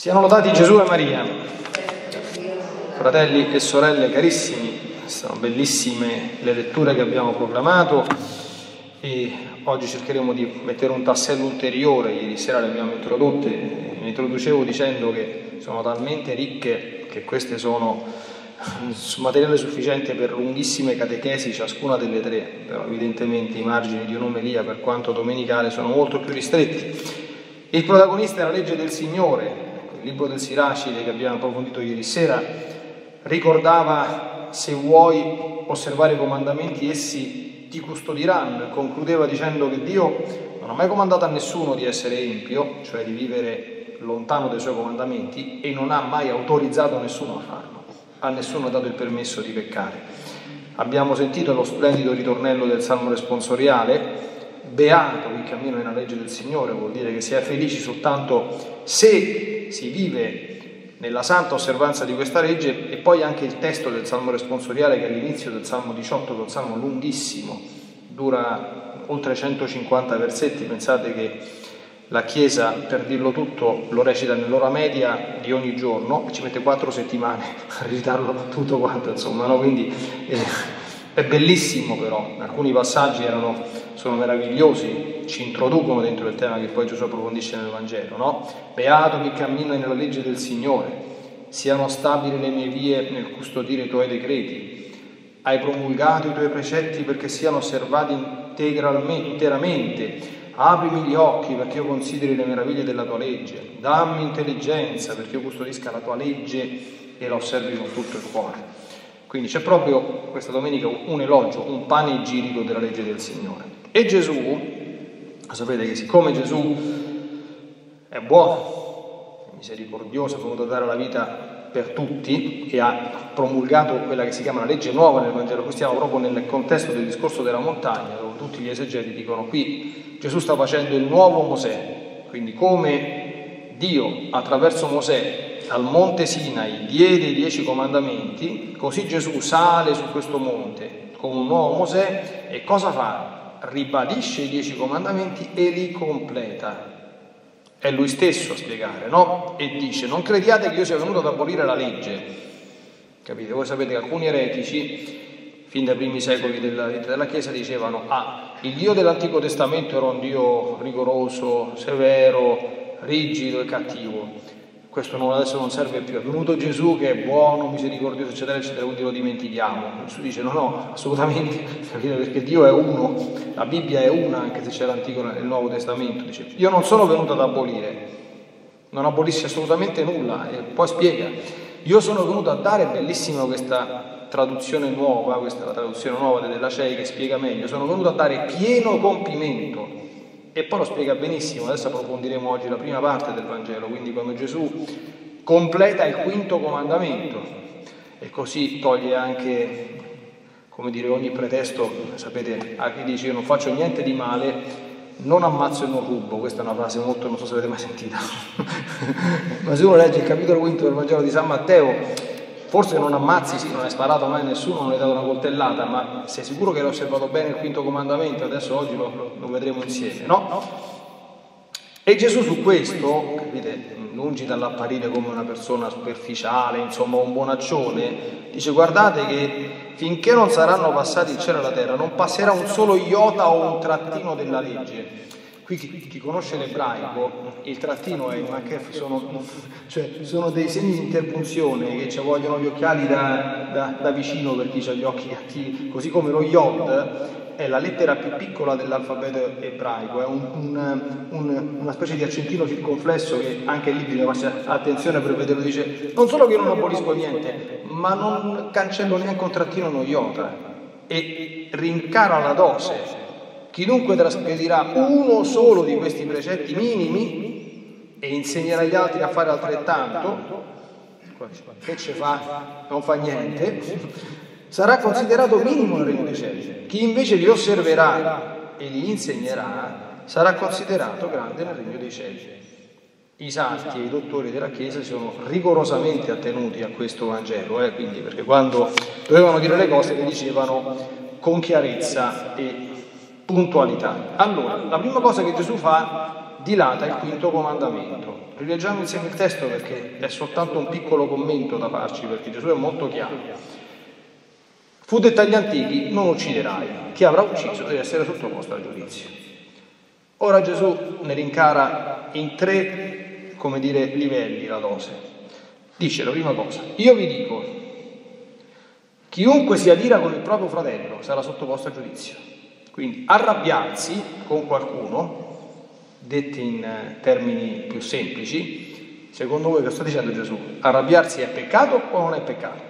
Siano lodati Gesù e Maria. Fratelli e sorelle carissimi, sono bellissime le letture che abbiamo proclamato e oggi cercheremo di mettere un tassello ulteriore. Ieri sera le abbiamo introdotte, mi introducevo dicendo che sono talmente ricche che queste sono materiale sufficiente per lunghissime catechesi, ciascuna delle tre, però evidentemente i margini di un'omelia, per quanto domenicale, sono molto più ristretti. Il protagonista è la legge del Signore. Il libro del Siracide che abbiamo approfondito ieri sera ricordava: se vuoi osservare i comandamenti essi ti custodiranno, e concludeva dicendo che Dio non ha mai comandato a nessuno di essere empio, cioè di vivere lontano dai suoi comandamenti, e non ha mai autorizzato nessuno a farlo, a nessuno ha dato il permesso di peccare. Abbiamo sentito lo splendido ritornello del Salmo responsoriale: beato chi cammina nella legge del Signore, vuol dire che si è felici soltanto se si vive nella santa osservanza di questa legge. E poi anche il testo del Salmo responsoriale, che è all'inizio del Salmo 18, che è un salmo lunghissimo, dura oltre 150 versetti. Pensate che la Chiesa, per dirlo tutto, lo recita nell'ora media di ogni giorno e ci mette 4 settimane a recitarlo tutto quanto, insomma, no? Quindi è bellissimo, però alcuni passaggi sono meravigliosi, ci introducono dentro il tema che poi Gesù approfondisce nel Vangelo, no? Beato chi cammina nella legge del Signore, siano stabili le mie vie nel custodire i tuoi decreti. Hai promulgato i tuoi precetti perché siano osservati interamente. Aprimi gli occhi perché io consideri le meraviglie della tua legge. Dammi intelligenza perché io custodisca la tua legge e la osservi con tutto il cuore. Quindi c'è proprio questa domenica un elogio, un panegirico della legge del Signore. E Gesù, sapete che siccome Gesù è buono, è misericordioso, è venuto a dare la vita per tutti e ha promulgato quella che si chiama la legge nuova nel Vangelo, qui stiamo proprio nel contesto del discorso della montagna, dove tutti gli esegeti dicono: qui Gesù sta facendo il nuovo Mosè. Quindi come Dio attraverso Mosè al monte Sinai diede i 10 comandamenti, così Gesù sale su questo monte con un nuovo Mosè e cosa fa? Ribadisce i 10 comandamenti e li completa. È lui stesso a spiegare, no? E dice: non crediate che io sia venuto ad abolire la legge. Capite? Voi sapete che alcuni eretici, fin dai primi secoli della Chiesa, dicevano: il Dio dell'Antico Testamento era un Dio rigoroso, severo, rigido e cattivo. Questo adesso non serve più, è venuto Gesù che è buono, misericordioso, eccetera, eccetera, quindi lo dimentichiamo. Gesù dice: no, assolutamente, perché Dio è uno, la Bibbia è una, anche se c'è l'Antico e il Nuovo Testamento. Dice: io non sono venuto ad abolire, non abolisce assolutamente nulla, e poi spiega: io sono venuto a dare, bellissima questa traduzione nuova, questa è la traduzione nuova della CEI che spiega meglio, sono venuto a dare pieno compimento. E poi lo spiega benissimo. Adesso approfondiremo oggi la prima parte del Vangelo, quindi quando Gesù completa il 5° comandamento e così toglie anche, come dire, ogni pretesto. Sapete, a chi dice: io non faccio niente di male, non ammazzo e non rubo. Questa è una frase molto, non so se avete mai sentita ma se uno legge il capitolo 5 del Vangelo di San Matteo, forse non ammazzi, sì, non hai sparato mai a nessuno, non hai dato una coltellata, ma sei sicuro che hai osservato bene il 5° comandamento? Adesso oggi lo vedremo insieme, no? E Gesù su questo, capite, lungi dall'apparire come una persona superficiale, insomma un bonaccione, dice: guardate che finché non saranno passati il cielo e la terra, non passerà un solo iota o un trattino della legge. Qui chi conosce l'ebraico, il trattino è sono dei segni di interpunzione che ci vogliono gli occhiali da vicino per chi ha gli occhi cattivi, così come lo yod è la lettera più piccola dell'alfabeto ebraico, è una specie di accentino circonflesso che anche lì bisogna fare attenzione per vederlo. Dice: non solo che io non abolisco niente, ma non cancello neanche un trattino, uno iota, e rincara la dose. Chiunque trasgredirà uno solo di questi precetti minimi e insegnerà agli altri a fare altrettanto, che ce fa? Non fa niente, sarà considerato minimo nel regno dei cieli. Chi invece li osserverà e li insegnerà sarà considerato grande nel regno dei cieli. I santi e i dottori della Chiesa si sono rigorosamente attenuti a questo Vangelo, quindi, perché quando dovevano dire le cose le dicevano con chiarezza e puntualità. Allora, la prima cosa che Gesù fa dilata il quinto comandamento. Rileggiamo insieme il testo perché è soltanto un piccolo commento da farci, perché Gesù è molto chiaro. Fu detto agli antichi: non ucciderai, chi avrà ucciso deve essere sottoposto al giudizio. Ora Gesù ne rincara in 3, livelli la dose. Dice la prima cosa: io vi dico, chiunque si adira con il proprio fratello sarà sottoposto a giudizio. Quindi arrabbiarsi con qualcuno, detti in termini più semplici, secondo voi che sta dicendo Gesù? Arrabbiarsi è peccato o non è peccato?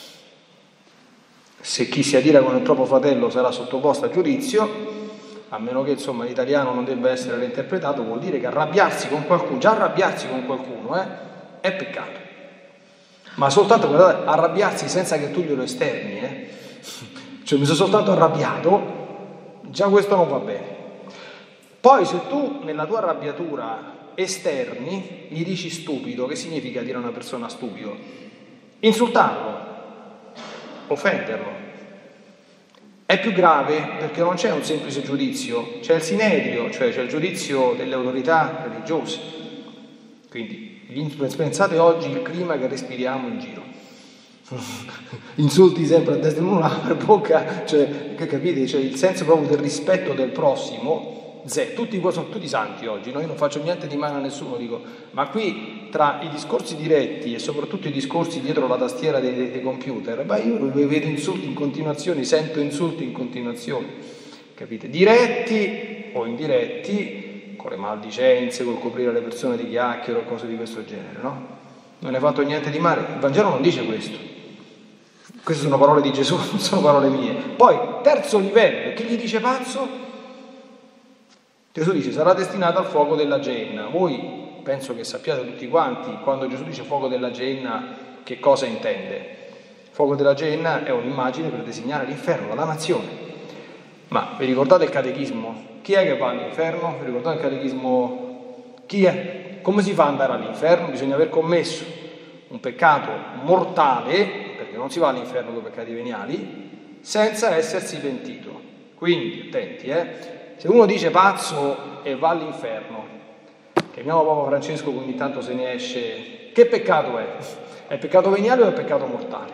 Se chi si adira con il proprio fratello sarà sottoposto a giudizio, a meno che l'italiano non debba essere reinterpretato, vuol dire che arrabbiarsi con qualcuno, già arrabbiarsi con qualcuno è peccato. Ma soltanto, guardate, arrabbiarsi senza che tu glielo esterni, cioè mi sono soltanto arrabbiato, già questo non va bene. Poi se tu nella tua arrabbiatura esterni gli dici stupido, che significa dire a una persona stupido? Insultarlo, offenderlo. È più grave perché non c'è un semplice giudizio, c'è il sinedrio, cioè c'è il giudizio delle autorità religiose. Quindi pensate oggi il clima che respiriamo in giro. Insulti sempre a destra e non per bocca, cioè, capite? Cioè, il senso proprio del rispetto del prossimo. Tutti qua sono tutti santi oggi, no? Io non faccio niente di male a nessuno, dico, ma qui tra i discorsi diretti e soprattutto i discorsi dietro la tastiera dei computer, io vedo insulti in continuazione, sento insulti in continuazione, capite? Diretti o indiretti, con le maldicenze, col coprire le persone di chiacchiere o cose di questo genere, no? Non hai fatto niente di male, il Vangelo non dice questo. Queste sono parole di Gesù, non sono parole mie. Poi, terzo livello, chi gli dice pazzo? Gesù dice: sarà destinato al fuoco della Geenna. Voi penso che sappiate tutti quanti, quando Gesù dice fuoco della Geenna, che cosa intende. Fuoco della Geenna è un'immagine per designare l'inferno, la dannazione. Ma vi ricordate il catechismo? Chi è che va all'inferno? Vi ricordate il catechismo? Chi è? Come si fa ad andare all'inferno? Bisogna aver commesso un peccato mortale, perché non si va all'inferno con peccati veniali, senza essersi pentito. Quindi, attenti, se uno dice pazzo e va all'inferno, chiamiamo Papa Francesco che ogni tanto se ne esce, che peccato è? È peccato veniale o è peccato mortale?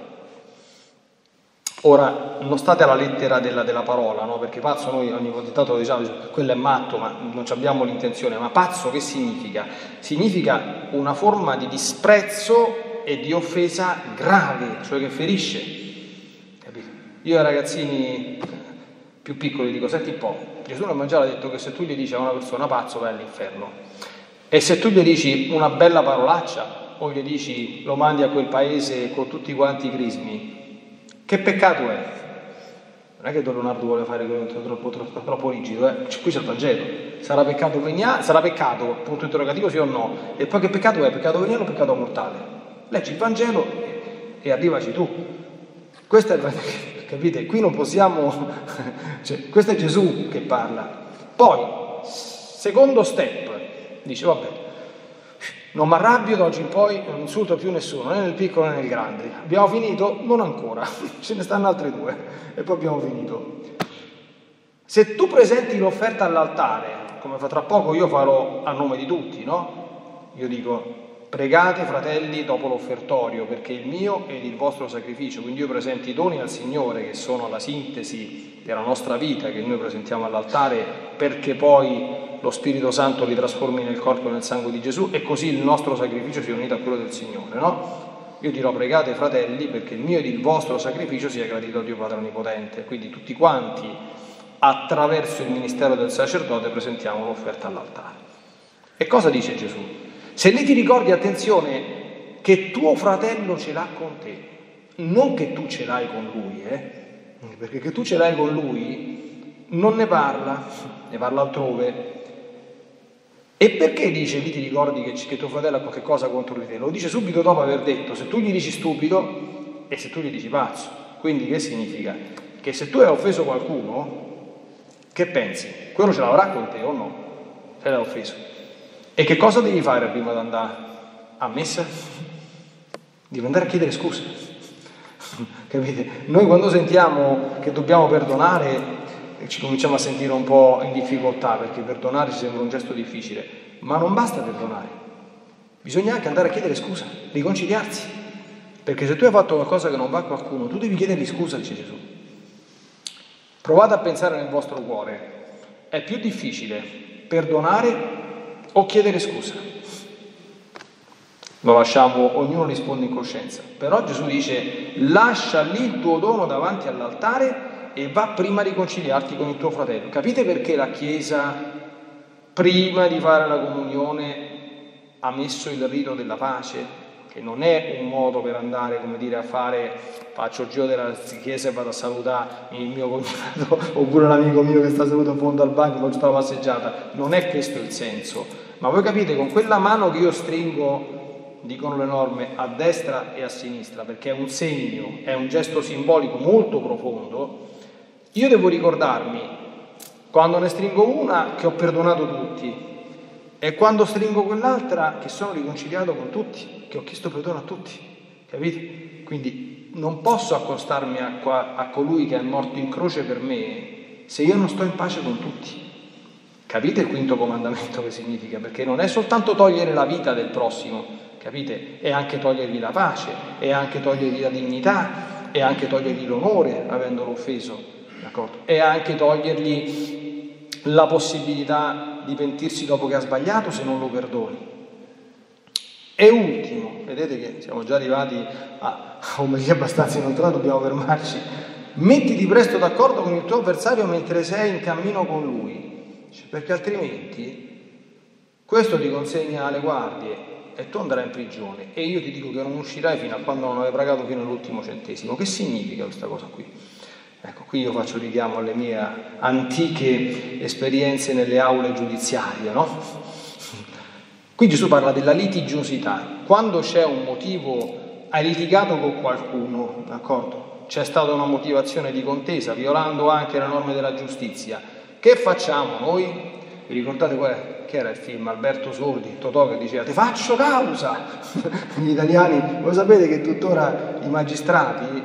Ora, non state alla lettera della parola, no? Perché pazzo noi ogni tanto diciamo, quello è matto, ma non abbiamo l'intenzione. Ma pazzo che significa? Significa una forma di disprezzo e di offesa grave, cioè che ferisce. Capito? Io ai ragazzini più piccoli dico: senti un po', Gesù nel Vangelo ha detto che se tu gli dici a una persona pazzo vai all'inferno, e se tu gli dici una bella parolaccia o gli dici lo mandi a quel paese con tutti quanti i crismi, che peccato è? Non è che Don Leonardo vuole fare troppo rigido, qui c'è il Vangelo. Sarà peccato veniale, sarà peccato, punto interrogativo, sì o no? E poi che peccato è? Peccato veniale o peccato mortale? Leggi il Vangelo e arrivaci tu. Questo è il Vangelo, capite? Qui non possiamo, cioè, questo è Gesù che parla. Poi, secondo step, dice vabbè, non mi arrabbio da oggi in poi, non insulto più nessuno, né nel piccolo né nel grande. Abbiamo finito? Non ancora, ce ne stanno altre 2 e poi abbiamo finito. Se tu presenti l'offerta all'altare, come fra tra poco io farò a nome di tutti, no? Io dico: pregate fratelli dopo l'offertorio, perché il mio è il vostro sacrificio. Quindi io presento i doni al Signore, che sono la sintesi della nostra vita, che noi presentiamo all'altare, perché poi lo Spirito Santo li trasformi nel corpo e nel sangue di Gesù, e così il nostro sacrificio sia unito a quello del Signore, no? Io dirò: pregate fratelli perché il mio ed il vostro sacrificio sia gradito a Dio Padre Onnipotente. Quindi tutti quanti, attraverso il ministero del sacerdote, presentiamo l'offerta all'altare. E cosa dice Gesù? Se lì ti ricordi, attenzione, che tuo fratello ce l'ha con te, non che tu ce l'hai con lui, perché che tu ce l'hai con lui non ne parla altrove. E perché dice lì ti ricordi che tuo fratello ha qualche cosa contro di te? Lo dice subito dopo aver detto: se tu gli dici stupido e se tu gli dici pazzo. Quindi che significa? Che se tu hai offeso qualcuno, che pensi? Quello ce l'avrà con te o no? Se l'hai offeso. E che cosa devi fare prima di andare a messa? Devi andare a chiedere scusa. Capite? Noi quando sentiamo che dobbiamo perdonare ci cominciamo a sentire un po' in difficoltà, perché perdonare ci sembra un gesto difficile. ma non basta perdonare, bisogna anche andare a chiedere scusa, riconciliarsi, perché se tu hai fatto qualcosa che non va a qualcuno, tu devi chiedergli scusa, dice Gesù. Provate a pensare nel vostro cuore, è più difficile perdonare o chiedere scusa? Lo lasciamo, ognuno risponde in coscienza, però Gesù dice lascia lì il tuo dono davanti all'altare e va prima a riconciliarti con il tuo fratello. Capite perché la Chiesa prima di fare la comunione ha messo il rito della pace? Che non è un modo per andare, come dire, a fare, faccio il giro della chiesa e vado a salutare il mio cognato oppure l'amico mio che sta seduto in fondo al bagno, faccio la passeggiata. Non è questo il senso. Ma voi capite, con quella mano che io stringo, dicono le norme, a destra e a sinistra, perché è un segno, è un gesto simbolico molto profondo, io devo ricordarmi, quando ne stringo una, che ho perdonato tutti, e quando stringo quell'altra, che sono riconciliato con tutti, che ho chiesto perdono a tutti, capite? Quindi non posso accostarmi a colui che è morto in croce per me se io non sto in pace con tutti. Capite il quinto comandamento che significa? Perché non è soltanto togliere la vita del prossimo, capite? È anche togliergli la pace, è anche togliergli la dignità, è anche togliergli l'onore avendolo offeso, d'accordo? È anche togliergli la possibilità di pentirsi dopo che ha sbagliato se non lo perdoni. E ultimo, vedete che siamo già arrivati a omelia abbastanza inoltrata, dobbiamo fermarci. Mettiti presto d'accordo con il tuo avversario mentre sei in cammino con lui, perché altrimenti questo ti consegna alle guardie e tu andrai in prigione e io ti dico che non uscirai fino a quando non avrai pagato fino all'ultimo centesimo. Che significa questa cosa qui? Ecco, qui io faccio richiamo alle mie antiche esperienze nelle aule giudiziarie, no? Qui Gesù parla della litigiosità. Quando c'è un motivo, hai litigato con qualcuno, d'accordo? C'è stata una motivazione di contesa, violando anche le norme della giustizia. Che facciamo noi? Vi ricordate che era il film Alberto Sordi, Totò, che diceva ti faccio causa? Gli italiani, voi sapete che tuttora i magistrati,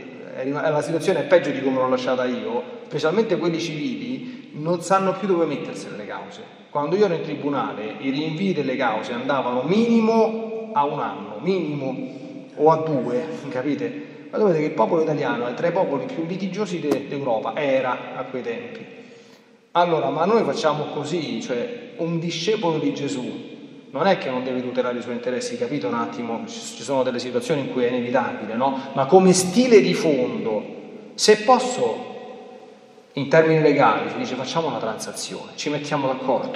la situazione è peggio di come l'ho lasciata io, specialmente quelli civili, non sanno più dove mettersene le cause. Quando io ero in tribunale, i rinvii delle cause andavano minimo a 1 anno, minimo, o a 2, capite? Ma sapete che il popolo italiano è tra i popoli più litigiosi d'Europa, era a quei tempi. Allora, ma noi facciamo così, cioè un discepolo di Gesù non è che non deve tutelare i suoi interessi, capito un attimo? Ci sono delle situazioni in cui è inevitabile, no? Ma come stile di fondo, se posso, in termini legali, si dice facciamo una transazione, ci mettiamo d'accordo?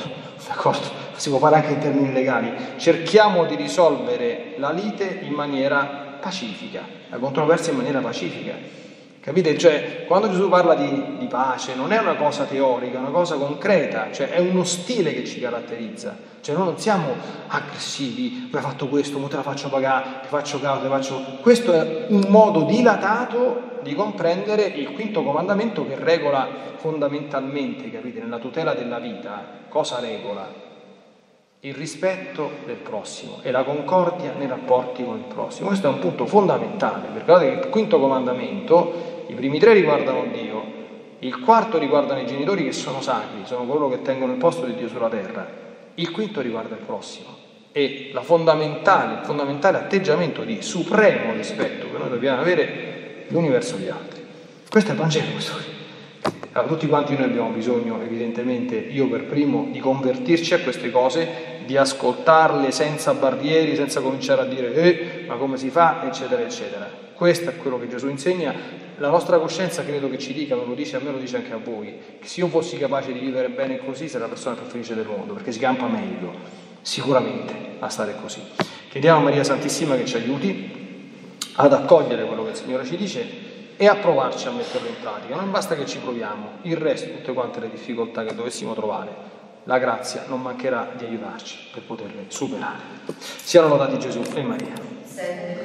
Si può fare anche in termini legali, cerchiamo di risolvere la lite in maniera pacifica, la controversia in maniera pacifica. Capite? Cioè, quando Gesù parla di pace, non è una cosa teorica, è una cosa concreta, cioè è uno stile che ci caratterizza. Cioè noi non siamo aggressivi, mi hai fatto questo, mo te la faccio pagare, ti faccio causa, ti faccio... Questo è un modo dilatato di comprendere il quinto comandamento che regola fondamentalmente, capite, nella tutela della vita, cosa regola? Il rispetto del prossimo e la concordia nei rapporti con il prossimo. Questo è un punto fondamentale, perché guardate che il quinto comandamento, i primi 3 riguardano Dio, il quarto riguardano i genitori che sono sacri, sono coloro che tengono il posto di Dio sulla terra, il quinto riguarda il prossimo e il fondamentale atteggiamento di supremo rispetto che noi dobbiamo avere gli uni verso gli altri. Questo è il Vangelo, questo qui. Allora, tutti quanti noi abbiamo bisogno, evidentemente, io per primo, di convertirci a queste cose, di ascoltarle senza barriere, senza cominciare a dire ma come si fa, eccetera, eccetera. Questo è quello che Gesù insegna. La nostra coscienza credo che ci dica, me lo dice a me, lo dice anche a voi, che se io fossi capace di vivere bene così sarei la persona più felice del mondo, perché si campa meglio, sicuramente, a stare così. Chiediamo a Maria Santissima che ci aiuti ad accogliere quello che il Signore ci dice e a provarci a metterlo in pratica. Non basta che ci proviamo, il resto, tutte quante le difficoltà che dovessimo trovare, la grazia non mancherà di aiutarci per poterle superare. Siano lodati Gesù e Maria.